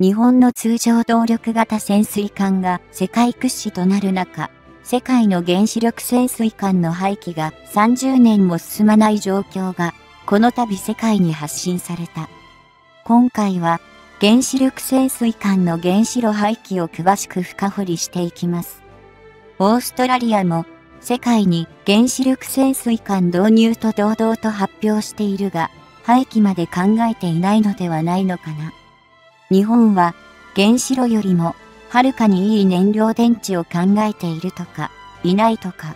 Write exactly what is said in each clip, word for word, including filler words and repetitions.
日本の通常動力型潜水艦が世界屈指となる中、世界の原子力潜水艦の廃棄がさんじゅうねんも進まない状況が、この度世界に発信された。今回は、原子力潜水艦の原子炉廃棄を詳しく深掘りしていきます。オーストラリアも、世界に原子力潜水艦導入と堂々と発表しているが、廃棄まで考えていないのではないのかな。日本は、原子炉よりも、はるかにいい燃料電池を考えているとか、いないとか。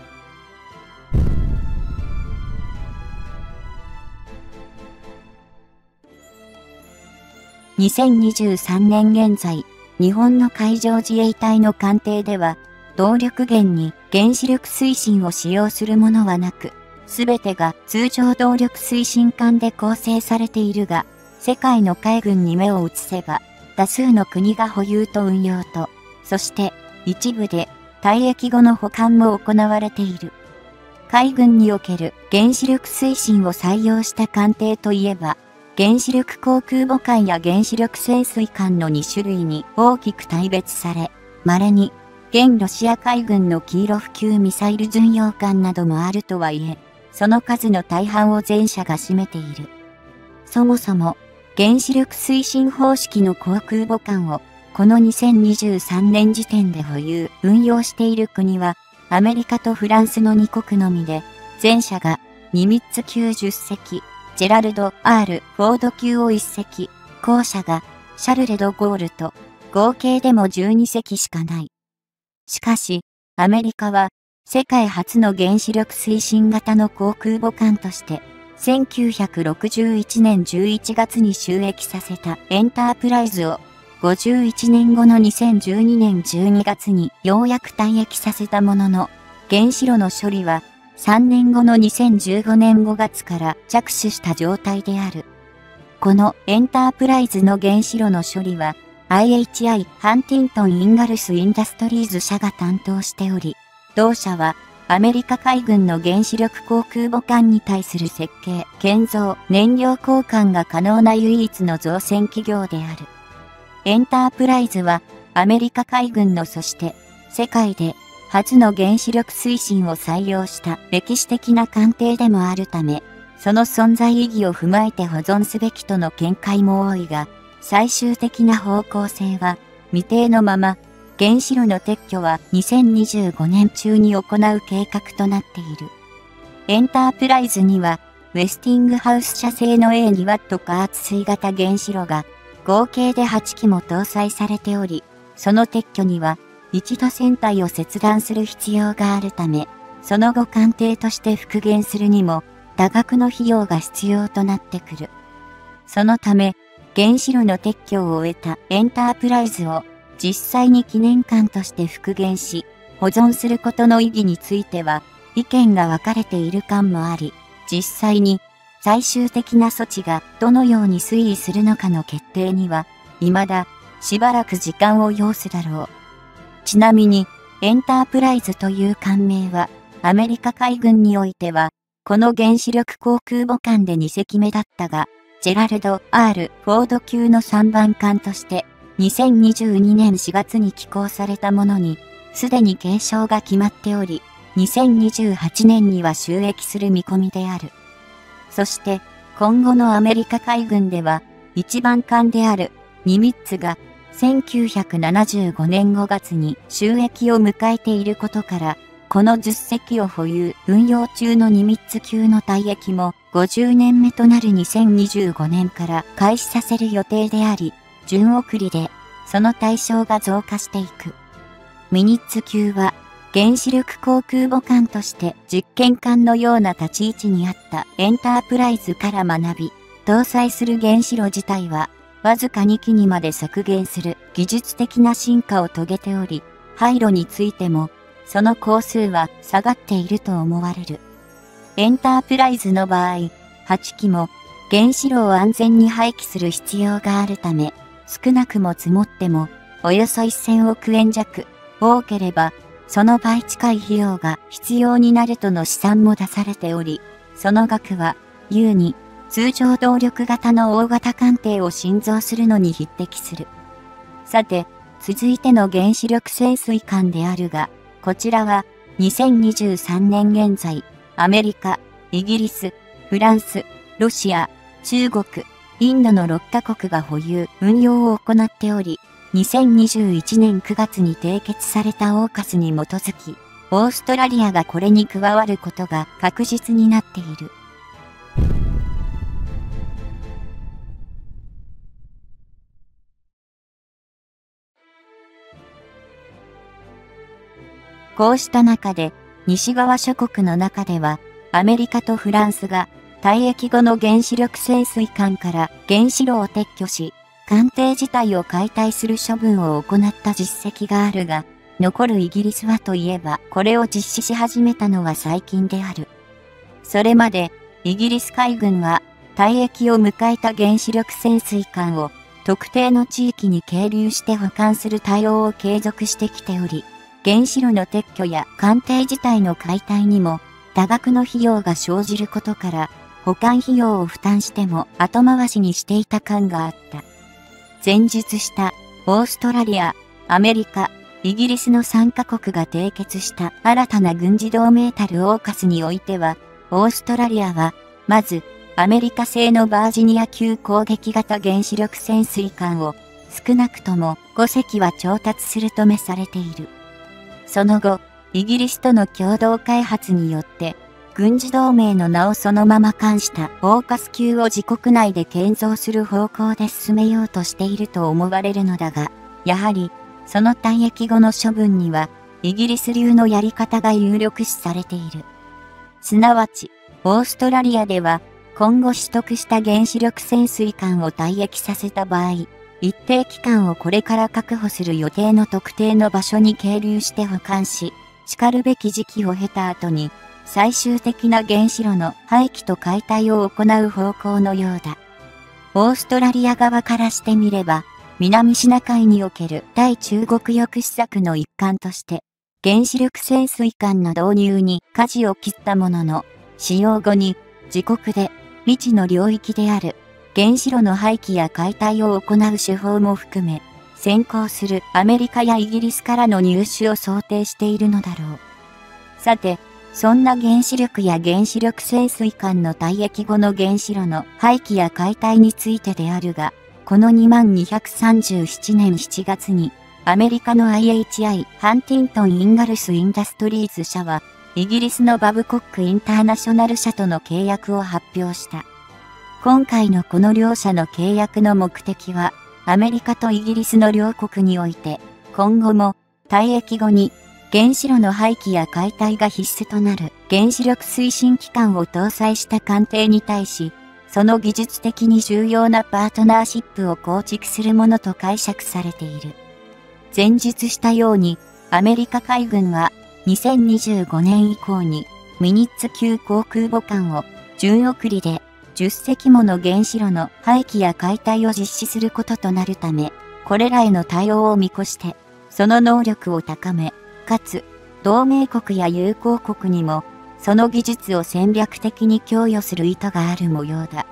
にせんにじゅうさんねん現在、日本の海上自衛隊の艦艇では、動力源に原子力推進を使用するものはなく、すべてが通常動力推進艦で構成されているが、世界の海軍に目を移せば、多数の国が保有と運用と、そして一部で退役後の保管も行われている。海軍における原子力推進を採用した艦艇といえば、原子力航空母艦や原子力潜水艦のに種類に大きく大別され、稀に現ロシア海軍のキーロフ級ミサイル巡洋艦などもあるとはいえ、その数の大半を前者が占めている。そもそも、原子力推進方式の航空母艦を、このにせんにじゅうさんねん時点で保有、運用している国は、アメリカとフランスのにこくのみで、前者がニミッツ級じゅっせき、ジェラルド・ R ・フォード級をいっせき、後者がシャルレ・ド・ゴールと、合計でもじゅうにせきしかない。しかし、アメリカは、世界初の原子力推進型の航空母艦として、せんきゅうひゃくろくじゅういちねんじゅういちがつに就役させたエンタープライズを、ごじゅういちねんごのにせんじゅうにねんじゅうにがつにようやく退役させたものの、原子炉の処理は、さんねんごのにせんじゅうごねんごがつから着手した状態である。このエンタープライズの原子炉の処理は、アイエイチアイ ハンティントン・インガルス・インダストリーズ社が担当しており、同社は、アメリカ海軍の原子力航空母艦に対する設計、建造、燃料交換が可能な唯一の造船企業である。エンタープライズは、アメリカ海軍のそして、世界で初の原子力推進を採用した歴史的な艦艇でもあるため、その存在意義を踏まえて保存すべきとの見解も多いが、最終的な方向性は未定のまま、原子炉の撤去はにせんにじゅうごねん中に行う計画となっている。エンタープライズには、ウェスティングハウス社製の エーにワット 加圧水型原子炉が合計ではちきも搭載されており、その撤去には一度船体を切断する必要があるため、その後艦艇として復元するにも多額の費用が必要となってくる。そのため、原子炉の撤去を終えたエンタープライズを実際に記念館として復元し、保存することの意義については、意見が分かれている感もあり、実際に最終的な措置がどのように推移するのかの決定には、未だしばらく時間を要すだろう。ちなみに、エンタープライズという艦名は、アメリカ海軍においては、この原子力航空母艦でにせきめだったが、ジェラルド・ R ・フォード級のさんばん艦として、にせんにじゅうにねんしがつに寄港されたものに、すでに継承が決まっており、にせんにじゅうはちねんには就役する見込みである。そして、今後のアメリカ海軍では、一番艦であるニミッツが、せんきゅうひゃくななじゅうごねんごがつに就役を迎えていることから、このじゅっせきを保有、運用中のニミッツ級の退役もごじゅうねんめとなるにせんにじゅうごねんから開始させる予定であり、順送りでその対象が増加していく。ミニッツ級は原子力航空母艦として実験艦のような立ち位置にあったエンタープライズから学び、搭載する原子炉自体はわずかにきにまで削減する技術的な進化を遂げており、廃炉についてもその工数は下がっていると思われる。エンタープライズの場合、はちきも原子炉を安全に廃棄する必要があるため、少なくも積もってもおよそせんおくえん弱、多ければその倍近い費用が必要になるとの試算も出されており、その額は優に通常動力型の大型艦艇を新造するのに匹敵する。 さて、続いての原子力潜水艦であるが、こちらはにせんにじゅうさんねん現在、アメリカ、イギリス、フランス、ロシア、中国、インドのろっかこくが保有、運用を行っており、にせんにじゅういちねんくがつに締結されたオーカスに基づき、オーストラリアがこれに加わることが確実になっている。こうした中で、西側諸国の中では、アメリカとフランスが、退役後の原子力潜水艦から原子炉を撤去し、艦艇自体を解体する処分を行った実績があるが、残るイギリスはといえば、これを実施し始めたのは最近である。それまで、イギリス海軍は、退役を迎えた原子力潜水艦を、特定の地域に係留して保管する対応を継続してきており、原子炉の撤去や艦艇自体の解体にも多額の費用が生じることから、保管費用を負担しても後回しにしていた感があった。前述したオーストラリア、アメリカ、イギリスのさんかこくが締結した新たな軍事同盟たるオーカスにおいては、オーストラリアは、まず、アメリカ製のバージニア級攻撃型原子力潜水艦を、少なくともごせきは調達するとめされている。その後、イギリスとの共同開発によって、軍事同盟の名をそのまま冠したオーカス級を自国内で建造する方向で進めようとしていると思われるのだが、やはり、その退役後の処分には、イギリス流のやり方が有力視されている。すなわち、オーストラリアでは、今後取得した原子力潜水艦を退役させた場合、一定期間をこれから確保する予定の特定の場所に係留して保管し、叱るべき時期を経た後に、最終的な原子炉の廃棄と解体を行う方向のようだ。オーストラリア側からしてみれば、南シナ海における対中国抑止策の一環として、原子力潜水艦の導入に舵を切ったものの、使用後に自国で未知の領域である原子炉の廃棄や解体を行う手法も含め、先行するアメリカやイギリスからの入手を想定しているのだろう。さて、そんな原子力や原子力潜水艦の退役後の原子炉の廃棄や解体についてであるが、このにまんにひゃくさんじゅうななねんしちがつに、アメリカの アイエイチアイ ハンティントン・インガルス・インダストリーズ社は、イギリスのバブコック・インターナショナル社との契約を発表した。今回のこの両社の契約の目的は、アメリカとイギリスの両国において、今後も退役後に原子炉の廃棄や解体が必須となる原子力推進機関を搭載した艦艇に対し、その技術的に重要なパートナーシップを構築するものと解釈されている。前述したように、アメリカ海軍はにせんにじゅうごねん以降にミニッツ級航空母艦を順送りでじゅっせきもの原子炉の廃棄や解体を実施することとなるため、これらへの対応を見越して、その能力を高め、かつ、同盟国や友好国にも、その技術を戦略的に供与する意図がある模様だ。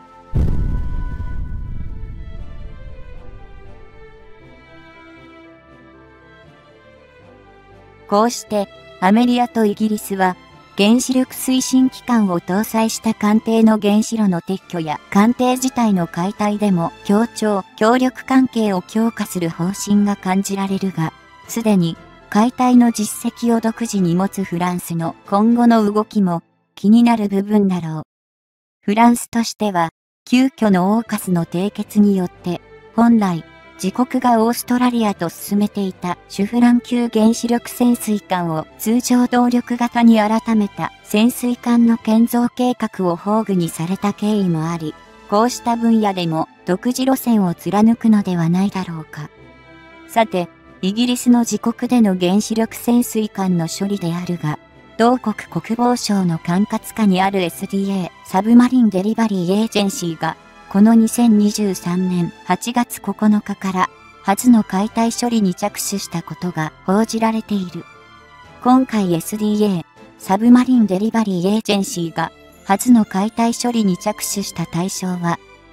こうして、アメリカとイギリスは、原子力推進機関を搭載した艦艇の原子炉の撤去や艦艇自体の解体でも協調、協力関係を強化する方針が感じられるが、すでに解体の実績を独自に持つフランスの今後の動きも気になる部分だろう。フランスとしては、急遽のオーカスの締結によって、本来、自国がオーストラリアと進めていたシュフラン級原子力潜水艦を通常動力型に改めた潜水艦の建造計画を崩御にされた経緯もあり、こうした分野でも独自路線を貫くのではないだろうか。さて、イギリスの自国での原子力潜水艦の処理であるが、同国国防省の管轄下にある エスディーエー サブマリンデリバリーエージェンシーが、このにせんにじゅうさんねんはちがつここのかから初の解体処理に着手したことが報じられている。今回 エスディーエー サブマリンデリバリーエージェンシーが初の解体処理に着手した対象は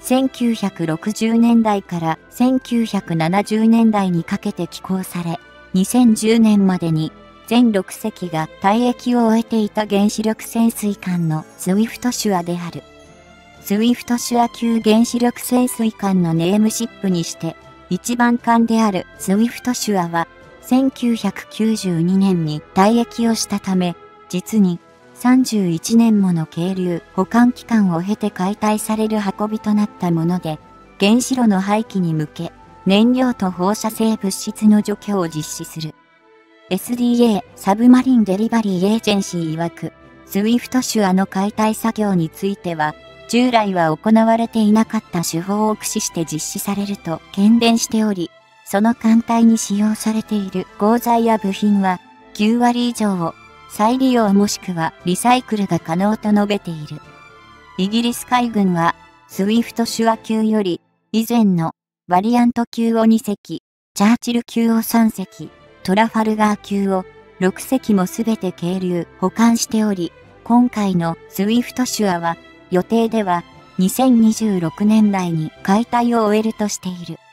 せんきゅうひゃくろくじゅうねんだいからせんきゅうひゃくななじゅうねんだいにかけて寄港され、にせんじゅうねんまでに全ろくせきが退役を終えていた原子力潜水艦のスウィフトシュアである。スウィフトシュア級原子力潜水艦のネームシップにして一番艦であるスウィフトシュアはせんきゅうひゃくきゅうじゅうにねんに退役をしたため、実にさんじゅういちねんもの係留保管期間を経て解体される運びとなったもので、原子炉の廃棄に向け、燃料と放射性物質の除去を実施する。エスディーエー サブマリンデリバリーエージェンシー曰く、スウィフトシュアの解体作業については、従来は行われていなかった手法を駆使して実施されると懸念しており、その艦隊に使用されている鋼材や部品はきゅうわり以上を再利用もしくはリサイクルが可能と述べている。イギリス海軍は、スウィフトシュア級より、以前のバリアント級をにせき、チャーチル級をさんせき、トラファルガー級をろくせきもすべて係留保管しており、今回のスウィフトシュアは予定ではにせんにじゅうろくねんだいに解体を終えるとしている。